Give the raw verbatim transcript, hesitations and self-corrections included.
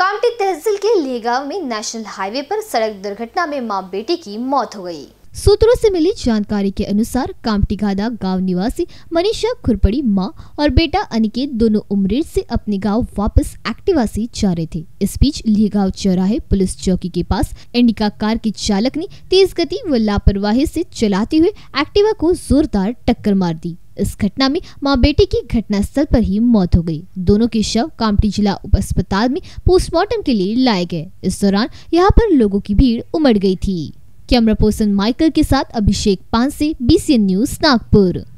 कामठी तहसील के लेगांव में national highway पर सड़क दुर्घटना में मां बेटी की मौत हो गई। सूत्रों से मिली जानकारी के अनुसार कामठी घादा गांव निवासी मनीषा खुरपड़ी मां और बेटा अनिकेत दोनों उमरेड से अपने गांव वापस एक्टिवा से जा रहे थे। इस बीच लेगांव चौराहे पुलिस चौकी के पास इंडिका कार के चालक ने तेज गति व लापरवाही से चलाते हुए एक्टिवा को जोरदार टक्कर मार दी। इस घटना में मां बेटी की घटनास्थल पर ही मौत हो गई। दोनों के शव कामठी जिला उप अस्पताल में पोस्टमार्टम के लिए लाए गए। इस दौरान यहां पर लोगों की भीड़ उमड़ गई थी। कैमरा पर्सन माइकल के साथ Abhishek Panse, B C N news Nagpur.